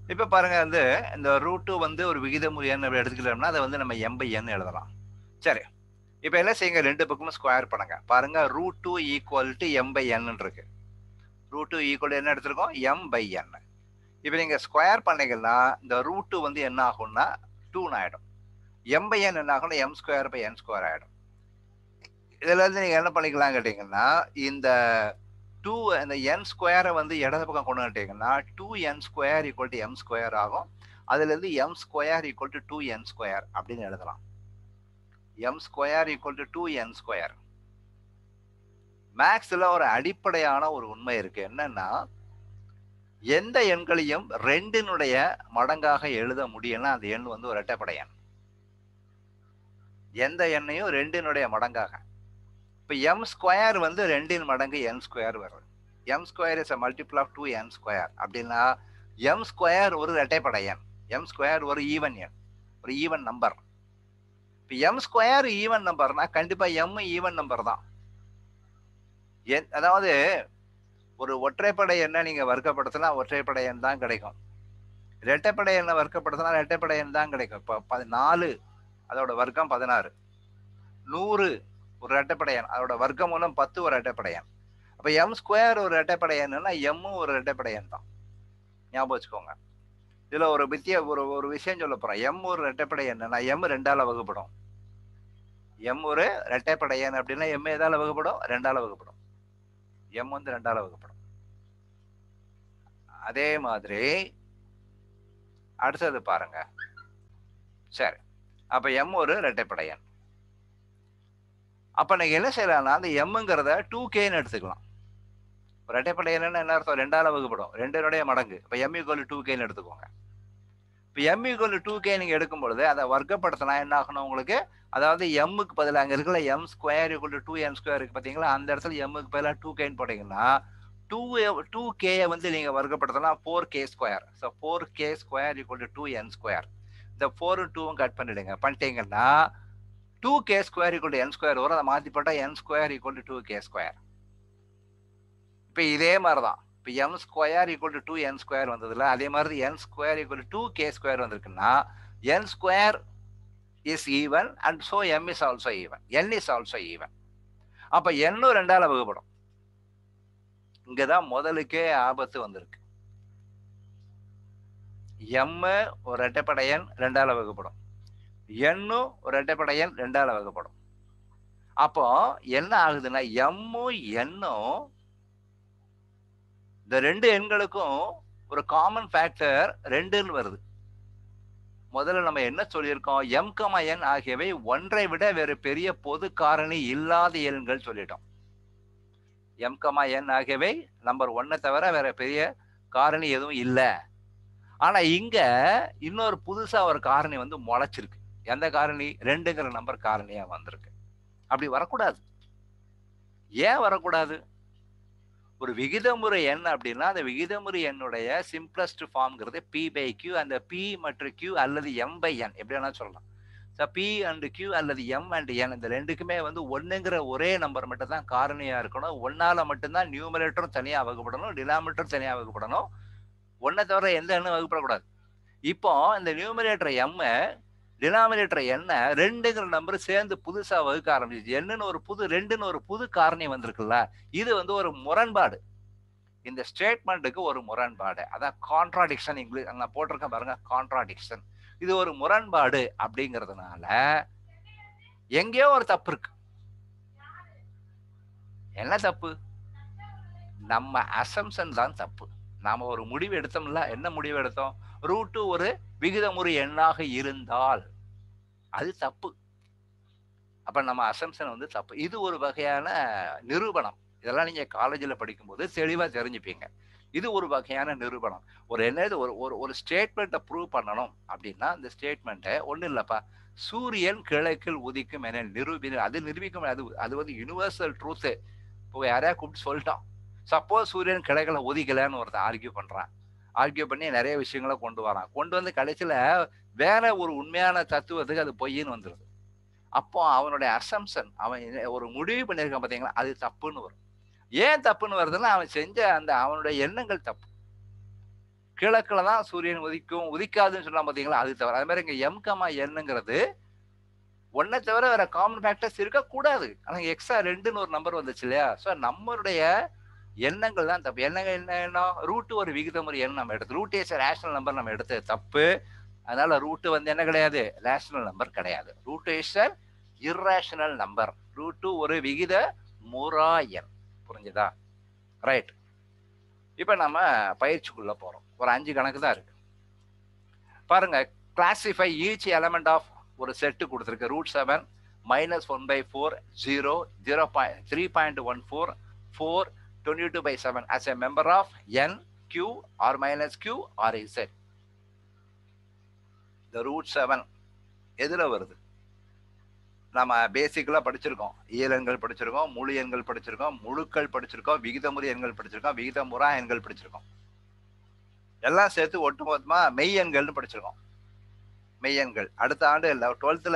இப்ப பாருங்க வந்து இந்த ரூட் வந்து ஒரு விகிதமுறு எண் அப்படி எடுத்துக்கிட்டோம்னா அதை வந்து நம்ம m/n எழுதலாம். சரி. இப்ப என்ன செய்யுங்க, 2 பக்கமும் ஸ்கொயர் பண்ணுங்க. பாருங்க √2 = m/n இருக்கு. √2 = என்ன எடுத்திருக்கோம்? m/n. இப்ப நீங்க ஸ்கொயர் பண்ணீங்கன்னா இந்த √2 வந்து என்ன ஆகும்னா 2ன்னு ஆயிடும். m/n என்ன ஆகும்னா m²/n² ஆயிடும். இதுல இருந்து நீங்க என்ன பண்ணிக்கலாம் கேட்டீங்கன்னா, இந்த 2 அந்த n² வந்து இடது பக்கம் கொண்டு வந்துட்டீங்கன்னா 2n² = m² ஆகும். அதுல இருந்து m² = 2n² அப்படின்னு எழுதலாம். m² = 2n². மேக்ஸ்ல ஒரு அடிப்படையான ஒரு உண்மை இருக்கு. என்னன்னா, எந்த எண்களையும் 2னுடைய மடங்காக எழுத முடியும்னா அந்த எண் வந்து ஒரு இரட்டைப்படை எண். எந்த எண்ணையும் 2னுடைய மடங்காக. இப்ப m² வந்து 2ன் மடங்கு n² வருது. m² is a multiple of 2n². அப்படின்னா m² ஒரு இரட்டைப்படை எண். m² ஒரு ஈவன் எண். ஒரு ஈவன் நம்பர். இப்ப m² ஈவன் நம்பர்னா கண்டிப்பா m ஈவன் நம்பர் தான். அதாவது ஒரு ஒற்றைப்படை எண்ணை நீங்க வர்க்கப்படுத்தினா ஒற்றைப்படை எண் தான் கிடைக்கும். இரட்டைப்படை எண்ணை வர்க்கப்படுத்தினா இரட்டைப்படை எண் தான் கிடைக்கும். இப்ப 4 அதோட வர்க்கம் 16. 100 ஒரு இரட்டைப்படை எண். அதோட வர்க்கமூலம் 10 ஒரு இரட்டைப்படை எண். அப்ப m² ஒரு இரட்டைப்படை எண்ணுன்னா m ஒரு இரட்டைப்படை எண் தான். ஞாபகம் வச்சுக்கோங்க. இதுல ஒரு விஷயம் சொல்ல போறேன். m ஒரு இரட்டைப்படை எண்ணுன்னா m 2ஆல வகுப்படும். m ஒரு இரட்டைப்படை எண் அப்படின்னா m எதால வகுப்படும்? 2ஆல வகுப்படும். m வந்து 2ஆல வகுப்படும். அதே மாதிரி அடுத்தது பாருங்க. சரி. அப்ப m ஒரு இரட்டைப்படை எண். அப்ப நீங்க என்ன செய்யலாம்னா அந்த mங்கிறத 2kன்னு எடுத்துக்கலாம். இரட்டைப்படை எண்ணுன்னா என்ன அர்த்தம்? 2ஆல வகுப்படும். 2னுடைய மடங்கு. இப்ப m = 2kன்னு எடுத்துக்கோங்க. இப்ப m = 2k நீங்க எடுக்கும் பொழுது அதை வர்க்கப்படுத்தினா என்ன ஆகணும் உங்களுக்கு? அதாவது mக்கு பதிலா அங்க இருக்கிற m² = 2n² இருக்கு பாத்தீங்களா? அந்த இடத்துல mக்கு பதிலா 2kன்னு போட்டீங்கன்னா 2k வந்து நீங்க வர்க்கப்படுத்தினா 4k². So 4k² = 2n². இந்த 4ம் 2ம் கட் பண்ணிடுங்க. பண்ணிட்டீங்கன்னா 2k² = n² வரும். அதை மாத்தி போட்டா n² = 2k². இப்ப இதே மாதிரிதான். இப்ப m² = 2n² வந்ததுல அதே மாதிரி n² = 2k² வந்திருக்குன்னா n² is even and so m is also even. n is also even. அப்ப n 2ஆல வகுப்படும். இங்கதான் முதலுக்கே ஆபத்து வந்திருக்கு. m ஒரு இரட்டைப்படை எண் 2ஆல வகுப்படும். n ஒரு இரட்டைப்படை எண் 2ஆல வகுப்படும். அப்போ என்ன ஆகுதுன்னா m n இந்த 2 எண்களுக்கும் ஒரு காமன் ஃபேக்டர் 2ன்னு வருது. முதல்ல நம்ம என்ன சொல்லியிருக்கோம்? m, n ஆகியவை ஒன்றை விட வேறு பெரிய பொது காரணி இல்லாத எண்கள் சொல்லிட்டோம். m, n ஆகியவை நம்பர் 1 தவிர வேற பெரிய காரணி எதுவும் இல்ல. ஆனா இங்க இன்னொரு புதுசா ஒரு காரணி வந்து முளைச்சிருக்கு. எந்த காரணி? 2ங்கிற நம்பர் காரணியா வந்திருக்கு. அப்படி வரக்கூடாது. ஏன் வரக்கூடாது? ஒரு விகிதமுறு எண் அப்படின்னா அந்த விகிதமுறு எண்ணுடைய சிம்பிளஸ்ட் ஃபார்ம்ங்கிறது p/q. அந்த p மற்றும் q அல்லது m/n எப்படி வேணா சொல்லலாம். p and q அல்லது m and n இந்த ரெண்டுக்குமே வந்து 1ங்கிற ஒரே நம்பர் மட்டும் தான் காரணியா இருக்கணும். 1ஆல மட்டும்தான் நியூமரேட்டரும் தனியா வகுப்படணும், டினாமினேட்டரும் தனியா வகுப்படணும். 1 தவிர எந்த எண்ணும் வகுப்படக்கூடாது. இப்போ இந்த நியூமரேட்டர் m டினாமினேட்டர் என்ன 2ங்கிற நம்பர் சேர்ந்து புதுசா வகுக்க ஆரம்பிச்சு. என்னன்னு ஒரு 2ன்னு ஒரு புது காரணி வந்திருக்குல்ல, இது வந்து ஒரு முரண்பாடு. இந்த ஸ்டேட்மெண்ட்டுக்கு ஒரு முரண்பாடு. அதான் கான்ட்ராடிக்ஷன். இங்கிலீஷ் நான் போட்டிருக்கேன் பாருங்க, கான்ட்ராடிக்ஷன். இது ஒரு முரண்பாடு அப்படிங்கிறதுனால எங்கேயோ ஒரு தப்பு இருக்கு. என்ன தப்பு? நம்ம அசம்ப்ஷன் தான் தப்பு. நாம ஒரு முடிவு எடுத்தோம்ல. என்ன முடிவு எடுத்தோம்? √2 ஒரு விகிதமுறு எண்ணாக இருந்தால் அது தப்பு. அப்ப நம்ம அசம்ப்ஷன் வந்து தப்பு. இது ஒரு வகையான நிரூபணம். இதெல்லாம் நீங்க காலேஜ்ல படிக்கும்போது தெளிவா தெரிஞ்சுப்பீங்க. இது ஒரு வகையான நிரூபணம். ஒரு ஸ்டேட்மெண்ட்டை ப்ரூவ் பண்ணணும் அப்படின்னா அந்த ஸ்டேட்மெண்ட்டை ஒன்றும் இல்லப்பா, சூரியன் கிழக்கில் உதிக்கும் என அது நிரூபிக்கும். அது வந்து யுனிவர்சல் ட்ரூத். இப்போ யாரையா கூப்பிட்டு சொல்லிட்டோம். சப்போஸ் சூரியன் கிழக்கில் உதிக்கலன்னு ஒருத்தன் ஆர்கியூ பண்றான். ஆர்கியூ பண்ணி நிறைய விஷயங்களை கொண்டு வரான். கொண்டு வந்து கடைசியில வேற ஒரு உண்மையான தத்துவத்துக்கு அது பொய்ன்னு வந்துருது. அப்போ அவனுடைய அசம்ப்ஷன், அவன் ஒரு முடிவு பண்ணியிருக்கான் பாத்தீங்களா, அது தப்புன்னு வரும். ஏன் தப்புன்னு வருதுன்னா அவன் செஞ்ச அந்த அவனுடைய எண்ணங்கள் தப்பு. கிழக்குல தான் சூரியன் உதிக்கும், உதிக்காதுன்னு சொன்னா பாத்தீங்களா, அது தவிர. அது மாதிரி இங்க எம் கமா என்னங்கிறது ஒன்னை தவிர வேற காமன் ஃபேக்டர்ஸ் இருக்கக்கூடாது. ஆனா எக்ஸ்ட்ரா 2ன்னு ஒரு நம்பர் வந்துச்சு இல்லையா? ஸோ நம்மளுடைய எண்ணங்கள் தான் தப்பு. எண்ணங்கள் என்ன? ரூட் ஒரு விகிதமுறு எண் நம்ம எடுத்து ரூட் இஸ் ரேஷனல் நம்பர் நம்ம எடுத்தது தப்பு. அதனால ரூட் வந்து என்ன கிடையாது? ரேஷனல் நம்பர் கிடையாது. Root is irrational number. Root ஒரு விகித முறா எண். புரிஞ்சுதா? ரைட். இப்ப நம்ம பயிற்சிக்குள்ள போறோம். ஒரு 5 கணக்கு தான் இருக்கு. பாருங்க, கிளாசிஃபை ஈச் எலமெண்ட் ஆஃப் ஒரு செட்டு கொடுத்துருக்கு. Root 7 -1/4 0 3.14 4 22/7 as a member of n q or minus q or z. இந்த ரூட் 7 எதுல வருது? நம்ம பேசிக்கலா படிச்சிருக்கோம். இயல் எண்கள் படிச்சிருக்கோம், முழு எண்கள் படிச்சிருக்கோம், முழுக்கள் படிச்சிருக்கோம், விகிதமுறு எண்கள் படிச்சிருக்கோம், விகிதமுறா எண்கள் படிச்சிருக்கோம். எல்லாம் சேர்த்து ஒட்டுமொத்தமா மெய் எண்கள்னு படிச்சிருக்கோம். மெய்யெண்கள். அடுத்த ஆண்டு 12th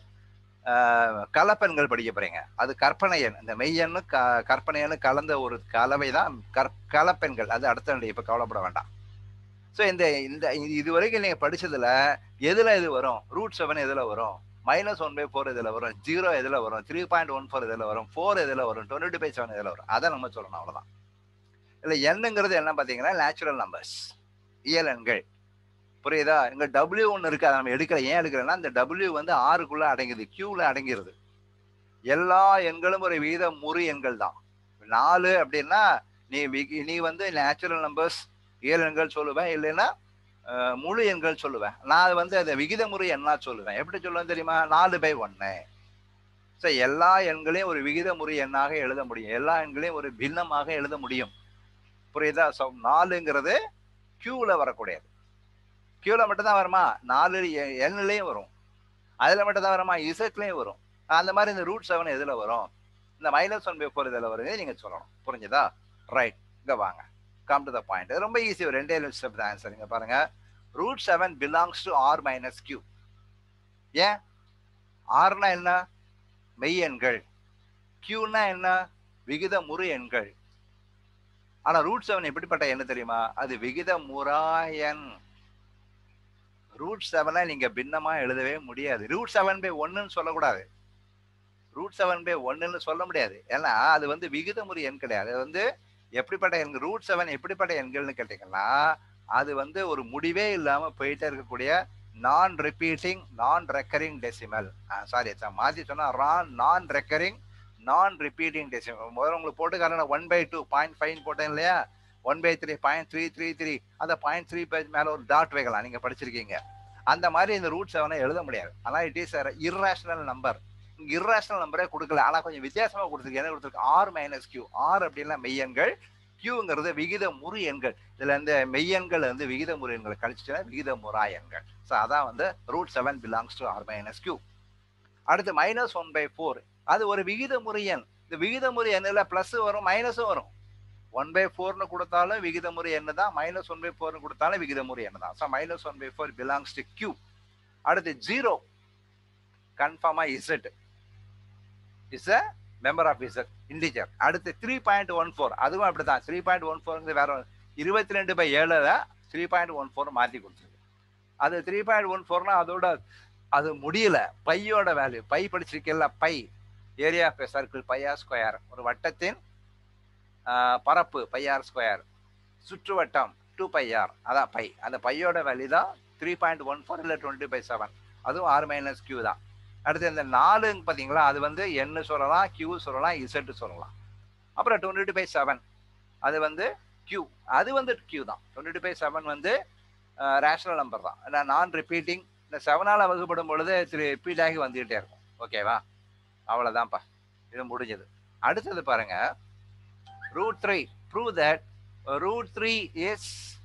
கலப்பெண்கள் படிக்க போறீங்க. அது கற்பனை எண். இந்த மெய்யெண்ணு கற்பனை எண்ணு கலந்த ஒரு கலவை தான் கலப்பெண்கள். அது அடுத்த ஆண்டு, இப்ப கவலைப்பட வேண்டாம். ஸோ இந்த இந்த இது வரைக்கும் நீங்க படிச்சதுல எதுல இது வரும்? ரூட் 7 எதுல வரும்? -1/4 எதுல வரும்? 0 எதுல வரும்? 3.14 எதுல வரும்? 4 எதுல வரும்? 22/7 எதுல வரும்? அதை நம்ம சொல்லணும், அவ்வளவுதான். இல்ல எண்ணுங்கிறது என்ன பாத்தீங்கன்னா நேச்சுரல் நம்பர்ஸ், இயல் எண்கள். புரியுதா? இங்க W ஒண்ணு இருக்கு, அதை நம்ம எடுக்கல. ஏன் எடுக்கிறேன்னா இந்த W வந்து ஆறுக்குள்ள அடங்குது, Qல அடங்கிருது. எல்லா எண்களும் ஒரு விகிதமுறு எண்கள் தான். 4 அப்படின்னா நீ வந்து நேச்சுரல் நம்பர்ஸ் இயல் எண்கள் சொல்லுவேன், இல்லைன்னா முழு எண்கள் சொல்லுவேன். நான் வந்து அதை விகிதமுறு எண்ணா சொல்லுவேன். எப்படி சொல்லுவேன் தெரியுமா? 4/1. ஸோ எல்லா எண்களையும் ஒரு விகிதமுறு எண்ணாக எழுத முடியும், எல்லா எண்களையும் ஒரு பின்னமாக எழுத முடியும். புரியுதா? ஸோ 4ங்கிறது Qல வரக்கூடியது. Qல மட்டும் தான் வருமா? 4 எண்ணிலையும் வரும். அதுல மட்டும் தான் வருமா? இசட்லயும் வரும். அந்த மாதிரி இந்த ரூட் 7 எதுல வரும்? இந்த -1/4 இதுல வருது, நீங்க சொல்லணும். புரிஞ்சுதா? ரைட். இங்க வாங்க, கம் டு த பாயிண்ட். ரொம்ப ஈஸி, ஒரு 2 ஸ்டெப் தான் ஆன்சர். இங்க பாருங்க, root 7 belongs to r - q. ஏன்? ஆர்னா என்ன? மெய் எண்கள். Qனா என்ன? விகிதமுறு எண்கள். ஆனா ரூட் 7 எப்படிப்பட்ட எண் தெரியுமா? அது விகிதமுறா எண். ரூட் 7 நீங்க பின்னமா எழுதவே முடியாது. ரூட் 7/1 சொல்லக்கூடாது. ரூட் 7/1 சொல்ல முடியாது. ஏன்னா அது வந்து விகிதமுறு எண் கிடையாது. அது வந்து எப்படிப்பட்ட எண்? ரூட் 7 எப்படிப்பட்ட எண்கள்னு கேட்டீங்கன்னா, அது வந்து ஒரு முடிவே இல்லாம போயிட்டே இருக்கக்கூடிய நான் ரிப்பீட்டிங் நான் ரெக்கரிங் டெசிமல். சாரி, மாத்தி சொன்னா நான் ரெக்கரிங் நான் ரிப்பீட்டிங் டெசிமல். முதல்ல உங்களுக்கு போட்டு காரணம் 1/2 0.5 போட்டேன் இல்லையா? 1/3 0.333. அந்த 0.3 மேல ஒரு டாட் வைக்கலாம், நீங்க படிச்சிருக்கீங்க. அந்த மாதிரி இந்த ரூட் 7 எழுத முடியாது. ஆனா it is irrational number. Irrational நம்பரே கொடுக்கல, ஆனா கொஞ்சம் வித்தியாசமா கொடுத்துருக்கு. என்ன கொடுத்துருக்கு? r - q. r அப்படின்னா மெய்யெண்கள், Qங்கிறது விகிதமுறு எண்கள். இதுல இந்த மெய்யெண்கள் வந்து விகிதமுறு எண்களை கழிச்சுட்டா விகிதமுறா எண்கள். ஸோ அதான் வந்து root 7 belongs to r - q. அடுத்து -1/4, அது ஒரு விகிதமுறு எண். இந்த விகிதமுறு எண்ணில் பிளஸ் வரும், மைனஸும் வரும். 1/4 கொடுத்தாலும் விகிதமுறு எண்ணு தான், -1/4 கொடுத்தாலும் விகிதமுறு எண்ணு தான். So -1/4 belongs to Q. அடுத்து 0 கன்ஃபார்மா Z is a member of Z, integer. அடுத்து 3.14, அதுவும் அப்படிதான். 3.14 வேற 22/7 3.14 மாத்தி கொடுத்துருக்கு. அது 3.14னா அதோட அது முடியல. பையோட வேல்யூ, பை படிச்சிருக்கல, pi area of circle, πr square. ஒரு வட்டத்தின் பரப்பு πr ஸ்கொயர், சுற்றுவட்டம் 2πr, அதான் பை. அந்த பையோட வேல்யூ தான் 3.14 இல்லை 20/7. அதுவும் r - q தான். அடுத்து இந்த 4 பாத்தீங்களா, அது வந்து n சொல்லலாம், q சொல்லலாம், z சொல்லலாம். அப்புறம் 22/7 அது வந்து q, அது வந்து q தான். 22/7 வந்து ரேஷனல் நம்பர் தான். நான் ரிப்பீட்டிங். இந்த 7ஆல வகுப்படும் பொழுது ரிப்பீட் ஆகி வந்துகிட்டே இருக்கும். ஓகேவா? அவ்வளவுதான்ப்பா, இது முடிஞ்சது. அடுத்தது பாருங்க, root 3. Prove that root 3 is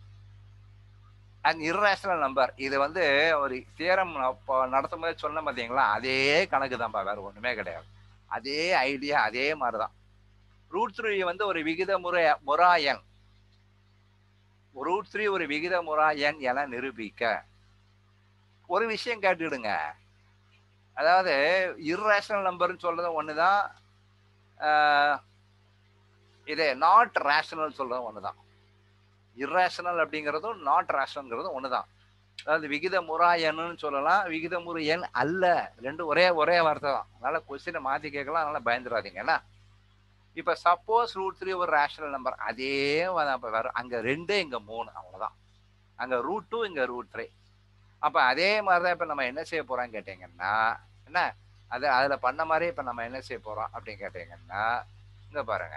an irrational number. இது வந்து ஒரு தியரம் நடத்தும் போது சொன்ன பார்த்தீங்களா, அதே கணக்கு தான்ப்பா, வேற ஒண்ணுமே கிடையாது. அதே ஐடியா, அதே மாதிரிதான். ரூட் 3 வந்து ஒரு விகிதமுறா எண். ரூட் 3 ஒரு விகிதமுறா எண் என நிரூபிக்க ஒரு விஷயம் கேட்டுடுங்க. அதாவது இர்ரேஷனல் நம்பர்னு சொல்றது ஒண்ணுதான், இது நாட் ரேஷனல் சொல்றது ஒண்ணுதான். இர்ரேஷனல் அப்படிங்கிறதும் நாட் ரேஷனல்ங்கிறதும் ஒண்ணுதான். அதாவது விகிதமுறா எண்ணுன்னு சொல்லலாம், விகிதமுறு எண் அல்ல. ரெண்டும் ஒரே ஒரே வார்த்தை தான். அதனால கொஸ்டினை மாத்தி கேட்கலாம், அதனால பயந்துடாதீங்க என்ன. இப்ப சப்போஸ் √3 ஒரு ரேஷனல் நம்பர், அதே வரும். அங்க 2 இங்க 3 அவ்வளவுதான். அங்க √2 இங்க √3. அப்ப அதே மாதிரிதான் இப்ப நம்ம என்ன செய்ய போறோம்னு கேட்டீங்கன்னா, என்ன அதுல பண்ண மாதிரி இப்ப நம்ம என்ன செய்ய போறோம் அப்படின்னு கேட்டீங்கன்னா, இங்க பாருங்க.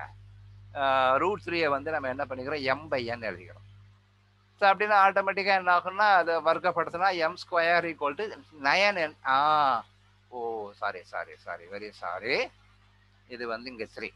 √3 வந்து நம்ம என்ன பண்ணிக்கிறோம், m/n எழுதிக்கிறோம். ஸோ அப்படின்னா ஆட்டோமேட்டிக்கா என்ன ஆகும்னா, அதை வர்க்கப்படுத்தினா m² = 9n. ஓ, sorry sorry sorry, very sorry. இது வந்து இங்க 3.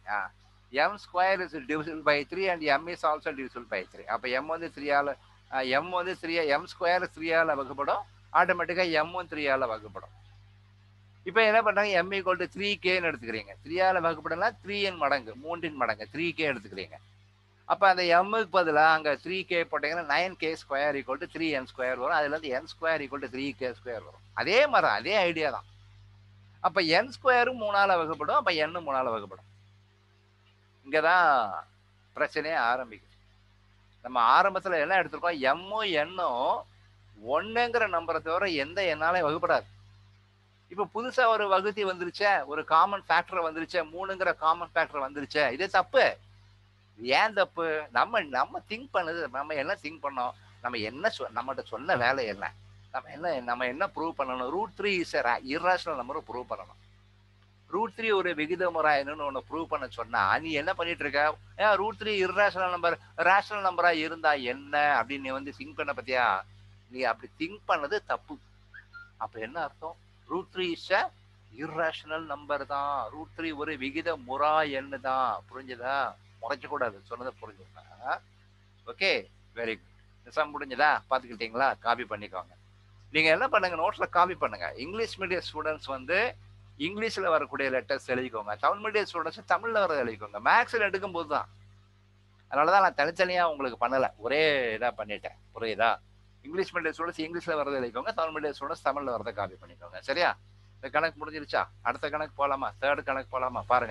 m² is divisible by 3 and m is also divisible by 3. அப்ப m வந்து 3 ஆல m வந்து 3 m² 3 ஆல வகுப்படும். ஆட்டோமேட்டிக்கா m 3 ஆல வகுப்படும். இப்ப என்ன பண்றாங்க, m = 3k எடுத்துக்கிறீங்க. 3 ஆல வகுப்படலாம் 3n மடங்கு, 3 மடங்கு 3k எடுத்துக்கிறீங்க. அப்ப அந்த m-க்கு பதிலா அங்க 3k போட்டீங்கன்னா 9k² = 3n² வரும். அதுல இருந்து n² = 3k² வரும். அதே மாதிரி அதே ஐடியா தான். அப்ப n² 3ஆல வகுப்படும். அப்ப n 3ஆல வகுப்படும். இங்கதான் பிரச்சனையே ஆரம்பிக்குது. நம்ம ஆரம்பத்துல என்ன எடுத்திருக்கோம், m-ம் n-ம் 1ங்கிற நம்பரை தவிர எந்த எண்ணாலையும் வகுப்படாது. இப்ப புதுசா ஒரு வகுத்தி வந்துருச்சே, ஒரு காமன் ஃபேக்டர் வந்துருச்சே, 3ங்கிற காமன் ஃபேக்டர் வந்துருச்சே, இது தப்பு. ஏன் தப்பு? நம்ம நம்ம திங்க் பண்ணது, நம்ம என்ன திங்க் பண்ணோம், நம்ம என்ன நம்மகிட்ட சொன்ன வேலை என்ன, நம்ம என்ன ப்ரூவ் பண்ணணும், √3 இஸ் இர்ரேஷனல் நம்பர் ப்ரூவ் பண்ணணும். √3 ஒரு விகிதமுறா என்னன்னு ஒண்ணு ப்ரூவ் பண்ண சொன்னா, நீ என்ன பண்ணிட்டு இருக்க, √3 இர்ரேஷனல் நம்பர், ரேஷனல் நம்பரா இருந்தா என்ன அப்படின்னு நீ வந்து திங்க் பண்ண பத்தியா. நீ அப்படி திங்க் பண்ணது தப்பு. அப்ப என்ன அர்த்தம், √3 இஸ் இர்ரேஷனல் நம்பர் தான். √3 ஒரு விகிதமுறா எண்ணு தான். புரிஞ்சுதா? முறைக்க கூடாது, சொன்னதை புரிஞ்சுக்கா. Okay, very good. சம் முடிஞ்சதா? பாத்துக்கிட்டீங்களா? காப்பி பண்ணிக்கோங்க. நீங்க என்ன பண்ணுங்க, நோட்ஸ்ல காப்பி பண்ணுங்க. இங்கிலீஷ் மீடியம் ஸ்டூடெண்ட்ஸ் வந்து இங்கிலீஷ்ல வரக்கூடிய லெட்டர்ஸ் எழுதிக்கோங்க. தமிழ் மீடியம் ஸ்டூடெண்ட்ஸ் தமிழ்ல வரதை எழுதிக்கோங்க. மேக்ஸ்ல எடுக்கும் போது தான். அதனாலதான் நான் தனித்தனியா உங்களுக்கு பண்ணல, ஒரே இதா பண்ணிட்டேன். புரியுதா? இங்கிலீஷ் மீடியம் ஸ்டூடெண்ட்ஸ் இங்கிலீஷ்ல வரதை எழுதிக்கோங்க, தமிழ் மீடியம் ஸ்டூடெண்ட்ஸ் தமிழ்ல வரதை காப்பி பண்ணிக்கோங்க. சரியா? இந்த கணக்கு முடிஞ்சிருச்சா? அடுத்த கணக்கு போலாமா? தேர்ட் கணக்கு போலாமா? பாருங்க.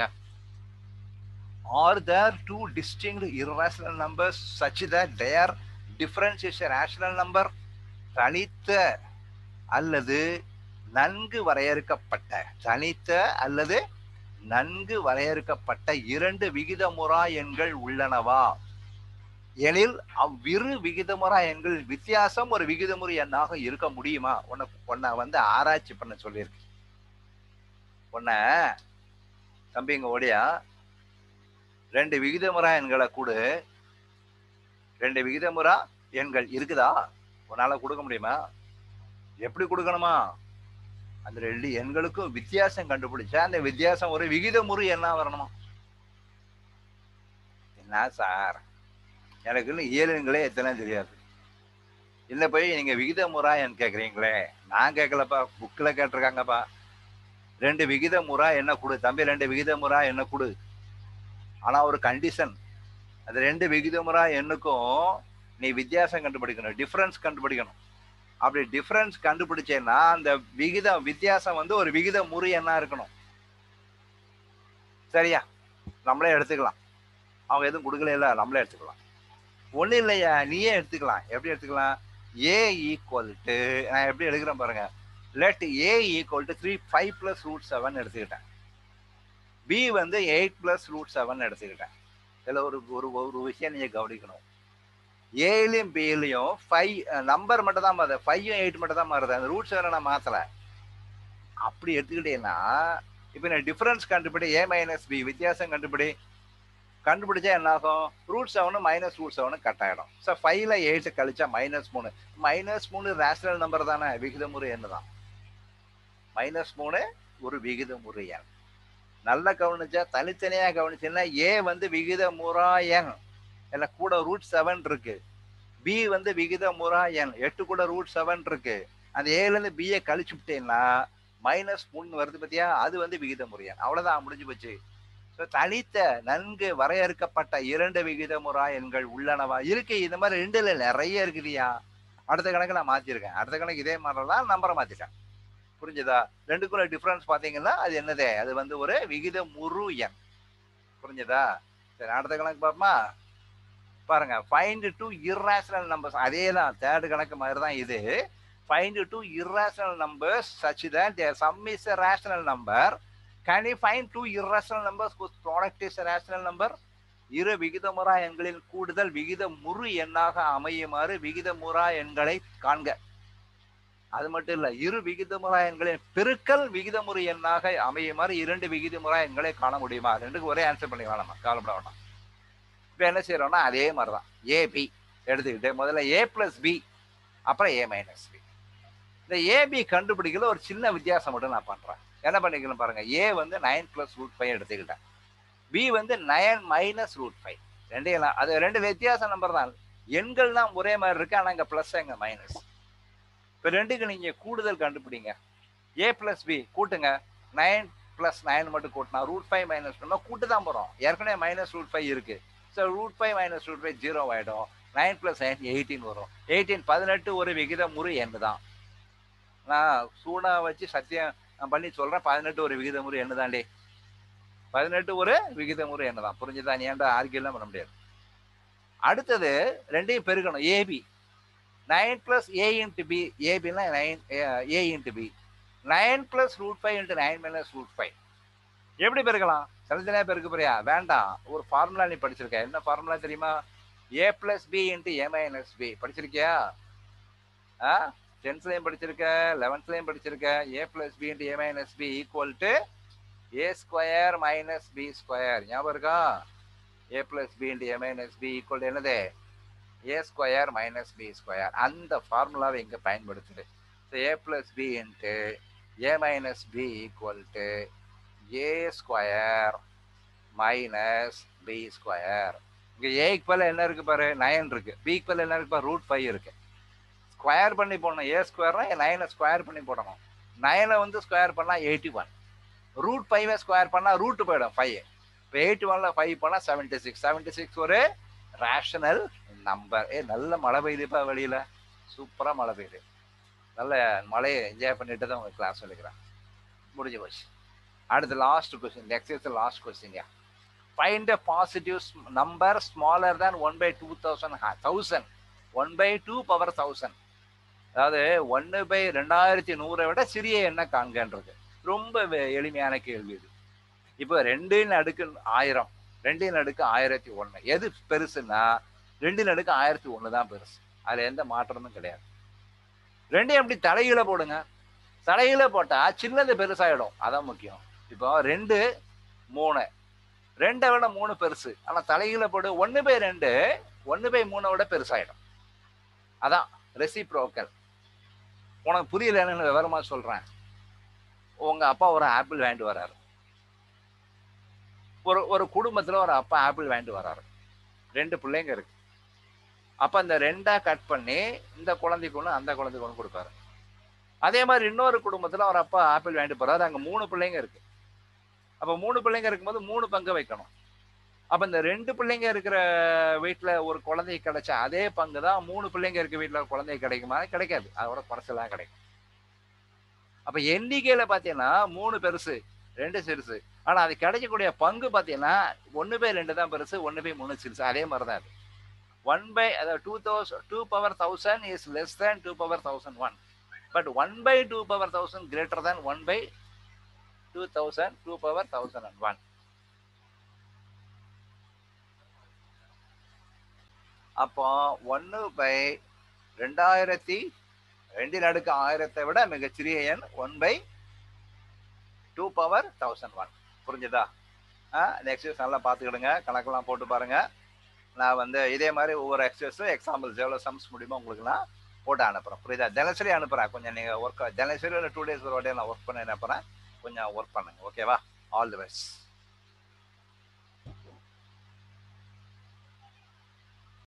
Are there two distinct irrational numbers such that their difference is a rational number? தனித்த அல்லது நன்கு வரையறுக்கப்பட்ட இரண்டு விகிதமுறா எண்கள் உள்ளனவா எனில் அவ்விரு விகிதமுறா எண்களின் வித்தியாசம் ஒரு விகிதமுறு எண்ணாக இருக்க முடியுமா? உன்னை வந்து ஆராய்ச்சி பண்ண சொல்லியிருக்கு. உன்ன தம்பிங்க ஓடியா, ரெண்டு விகிதமுறா எண்களை கூட, ரெண்டு விகிதமுறா எண்கள் இருக்குதா, உன்னால கொடுக்க முடியுமா? எப்படி கொடுக்கணுமா, அந்த ரெண்டு எண்களுக்கும் வித்தியாசம் கண்டுபிடிச்சா அந்த வித்தியாசம் ஒரு விகிதமுறு எண்ணா வரணுமா? என்ன சார், எனக்குன்னு இயலுங்களே எத்தனை தெரியாது, இல்ல போய் நீங்க விகிதமுறா எண் கேக்குறீங்களே. நான் கேட்கலப்பா, புக்ல கேட்டிருக்காங்கப்பா. ரெண்டு விகிதமுறா என்ன கொடு தம்பி, ரெண்டு விகிதமுறா என்ன கொடு. ஆனா ஒரு கண்டிஷன், அது ரெண்டு விகிதமுறா எண்ணுக்கும் நீ வித்தியாசம் கண்டுபிடிக்கணும், டிஃபரன்ஸ் கண்டுபிடிக்கணும். அப்படி டிஃபரன்ஸ் கண்டுபிடிச்சேன்னா அந்த வித்தியாசம் வந்து ஒரு விகிதமுறு எண்ணா இருக்கணும். சரியா? நம்மளே எடுத்துக்கலாம், அவங்க எதுவும் கொடுக்கல, இல்ல நம்மளே எடுத்துக்கலாம். ஒண்ணு இல்லையா, நீயே எடுத்துக்கலாம். எப்படி எடுத்துக்கலாம், a = நான் எப்படி எடுக்கிறேன் பாருங்க, let a = 5 + √7 எடுத்துக்கிட்டேன். b வந்து 8 + √7 எடுத்துக்கிட்டேன். இதுல ஒரு விஷயம் நீங்க கவனிக்கணும், ஏலையும் பிலையும் 5 நம்பர் மட்டும் தான் மாறுது, 5ம் 8 மட்டும் தான் மாறுது, அந்த √7 நான் மாத்தல. அப்படி எடுத்துக்கிட்டேன்னா இப்ப நான் டிஃபரன்ஸ் கண்டுபிடி, a - b வித்தியாசம் கண்டுபிடிச்சா என்ன ஆகும், √7 - √7 கட் ஆயிடும். ஸோ 5ல 8 கழிச்சா -3. -3 ரேஷனல் நம்பர் தானே, விகிதமுறு எண் தான். -3 ஒரு விகிதமுறு எண். நல்லா கவனிச்சா, தனித்தனியா கவனிச்சுன்னா a வந்து விகிதமுறா எண், என்ன கூட √7 இருக்கு. b வந்து விகிதமுறா எண், 8 கூட √7 இருக்கு. அந்த a ல இருந்து b கழிச்சு விட்டேன்னா -3 வருது பத்தியா, அது வந்து விகிதமுறு எண். அவ்வளவுதான், முடிஞ்சு போச்சு. தனித்த நன்கு வரையறுக்கப்பட்ட இரண்டு விகிதமுறா எண்கள் உள்ளனவா இருக்கு. இந்த மாதிரி ரெண்டுல நிறைய இருக்குதியா. அடுத்த கணக்கு நான் மாத்திருக்கேன், அடுத்த கணக்கு இதே மாதிரிலாம் நம்பரை மாத்திட்டேன். புரிஞ்சுதா? ரெண்டுக்குள்ள டிஃபரன்ஸ் பாத்தீங்கன்னா அது என்னது, அது வந்து ஒரு விகிதமுறு எண். புரிஞ்சுதா? சரி, அடுத்த கணக்கு பாப்போமா. பாருங்க, ஃபைண்ட் டூ இர்ரேஷனல் நம்பர்ஸ். அதே தான் தேர்ட் கணக்கு மாதிரி தான் இது. Find two irrational numbers such that their sum is a rational number. Can you find two irrational numbers whose product is a rational number? இரு விகிதமுறா எண்களின் கூடுதல் விகிதமுறு எண்ணாக அமையுமாறு விகிதமுறா எண்களை காண்க. அது மட்டும் இல்ல, இரு விகிதமுறா எண்களின் பெருக்கல் விகிதமுறு எண்ணாக அமையுமாறு இரண்டு விகிதமுறா எண்களை காண முடியுமா? ரெண்டுக்கு ஒரே ஆன்சர் பண்ணிக்கலாம், நம்ம கவலைப்பட வேண்டாம். இப்ப என்ன செய்யறோம்னா அதே மாதிரிதான் ஏபி எடுத்துக்கிட்டு முதல்ல ஏ பிளஸ் பி அப்புறம் ஏ மைனஸ் பி. இந்த ஏபி கண்டுபிடிக்கல ஒரு சின்ன வித்தியாசம் மட்டும் நான் பண்றேன். என்ன பண்ணிக்கலாம் பாருங்க, ஏ வந்து 9 + √5 எடுத்துக்கிட்டேன், பி வந்து 9 - √5. ரெண்டையும் அது ரெண்டு வித்தியாச நம்பர் தான், எண்கள் தான் ஒரே மாதிரி இருக்கு, ஆனா இங்க பிளஸ் எங்க மைனஸ். இப்ப ரெண்டுக்கு நீங்க கூடுதல் கண்டுபிடிங்க. ஏ பிளஸ் பி கூட்டுங்க, 9 + 9 மட்டும் கூட்டினா √5 மைனஸ் பண்ணா கூட்டு தான் போறோம், ஏற்கனவே -√5 இருக்கு. ஸோ √5 - √5 0 ஆயிடும். 9 + 9 18 வரும். 18 18 ஒரு விகிதமுறு எண்ணு தான். நான் சூடா வச்சு சத்தியம் பண்ணி சொல்றேன், 18 ஒரு விகிதமுறு எண்ணு தாண்டி. 18 ஒரு விகிதமுறு எண்ணு தான். புரிஞ்சுதா? நீ ஏன்டா ஆர்கியூலாம் பண்ண முடியாது. அடுத்தது ரெண்டையும் பெருக்கணும். AB 9 + a × b. ஏபின்னா 9 a × b. 9 + √5 × 9 - √5. எப்படி பெருக்கலாம்? தனித்தனியா பெருக்க போறியா? வேண்டாம், ஒரு ஃபார்முலா நீ படிச்சிருக்க. என்ன ஃபார்முலா தெரியுமா? a + b × a - b. படிச்சிருக்கியா? 10th படிச்சிருக்க, 11th படிச்சிருக்க. a + b × a - b = a² - b². ஞாபகம் இருக்கா? a + b × a - b = என்னது? a² - b². அந்த ஃபார்முலாவை இங்க பயன்படுத்துது. a + b × a - b = a² - b². இங்க ஏக்கு பதிலா என்ன இருக்கு பாரு, 9 இருக்கு. பிக்கு பதிலா என்ன இருக்கு பாரு, √5 இருக்கு. ஸ்கொயர் பண்ணி போடணும். a²னா 9 ஸ்கொயர் பண்ணி போடணும். 9 வந்து ஸ்கொயர் பண்ணா 81. √5 ஸ்கொயர் பண்ணா ரூட் போயிடும் 5. இப்போ 81ல 5 பண்ணா 76. 76 ஒரு ரேஷனல் நம்பர். நல்ல மழை பெய்யுதுப்பா வெளியில, சூப்பரா மழை பெய்யுது. நல்ல மழையை என்ஜாய் பண்ணிட்டு தான் உங்க கிளாஸ் எடுக்கிறேன். முடிஞ்சு போச்சு. அடுத்து last question, exercise last question. Find a positive number smaller than 1/2000. 1/2 அதாவது 1/2100 விட சிறிய எண்ணை காண்கன்றது. ரொம்ப எளிமையான கேள்வி இது. இப்போ 2√1000, 2√1001 எது பெருசுன்னா 2√1001 தான் பெருசு. அதுல எந்த மாற்றமும் கிடையாது. ரெண்டையும் எப்படி தலைகீழ போடுங்க. தலைகீழ போட்டா சின்னது பெருசாயிடும், அதான் முக்கியம். இப்போ 2 3, 2 விட 3 பெருசு, ஆனா தலைகீழ போடு 1/2 1/3 விட பெருசாயிடும். அதான் ரெசிப்ரோக்கல். உனக்கு புரியலன்னு விவரமா சொல்றேன். உங்க அப்பா ஒரு ஆப்பிள் வாங்கிட்டு வர்றாரு. ஒரு குடும்பத்துல ஒரு அப்பா ஆப்பிள் வாங்கிட்டு வர்றாரு. 2 பிள்ளைங்க இருக்கு. அப்ப அந்த 2ஆ கட் பண்ணி இந்த குழந்தைக்கு ஒண்ணு, அந்த குழந்தைக்கு ஒண்ணு கொடுப்பாரு. அதே மாதிரி இன்னொரு குடும்பத்துல ஒரு அப்பா ஆப்பிள் வாங்கிட்டு போறாரு. அங்க 3 பிள்ளைங்க இருக்கு. அப்ப 3 பிள்ளைங்க இருக்கும்போது 3 பங்கு வைக்கணும். அப்ப இந்த 2 பிள்ளைங்க இருக்கிற வீட்டுல ஒரு குழந்தைக்கு கிடைச்ச அதே பங்கு தான் 3 பிள்ளைங்க இருக்க வீட்டுல ஒரு குழந்தைக்கு கிடைக்குமா? கிடைக்காது. அதோட குறைச்சலாம் கிடைக்கும். அப்ப எண்ணிக்கையில பாத்தீங்கன்னா 3 பெருசு, 2 சிறுசு. ஆனா அது கிடைக்கக்கூடிய பங்கு பாத்தீங்கன்னா 1/2 தான் பெருசு, 1/3 சிறுசு. அதே மாதிரிதான் அது. 2/1000 is less than 2/1001. But 1/2/1000 greater than 1/2000, 2/1001. அப்போ 1/2000 விட மிகச்சிறிய எண் 1/2/1001. புரிஞ்சுதா? எக்ஸசைஸ் நல்லா பார்த்துக்கிடுங்க, கணக்கெல்லாம் போட்டு பாருங்க. நான் வந்து இதே மாதிரி ஒவ்வொரு எக்ஸசைஸும் எக்ஸாம்பிள்ஸ் எவ்வளோ சம்ஸ் முடியுமோ உங்களுக்கு நான் போட்டு அனுப்புகிறேன். புரியுதா? தினசரி அனுப்புகிறேன். கொஞ்சம் நீங்கள் ஒர்க் தினசரி ஒரு 2 days ஒரு வாட்டி நான் ஒர்க் பண்ண அனுப்புகிறேன். கொஞ்சம் ஒர்க் பண்ணுங்க. ஓகேவா? All the best.